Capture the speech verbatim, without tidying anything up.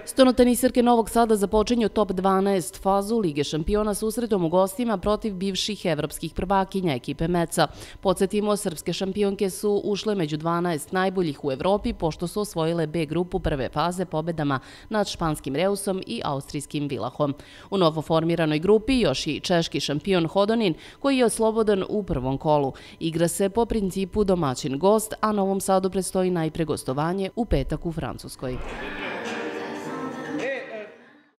Stonoteniserke Novog Sada započinju top dvanaest fazu Lige šampiona susretom u gostima protiv bivših evropskih prvakinja ekipe Meca. Podsjetimo, srpske šampionke su ušle među dvanaest najboljih u Evropi pošto su osvojile B grupu prve faze pobedama nad španskim Reusom i austrijskim Villachom. U novoformiranoj grupi još i češki šampion Hodonin koji je oslobodan u prvom kolu. Igra se po principu domaćin gost, a Novom Sadu predstoji najpre gostovanje u petak u Francuskoj.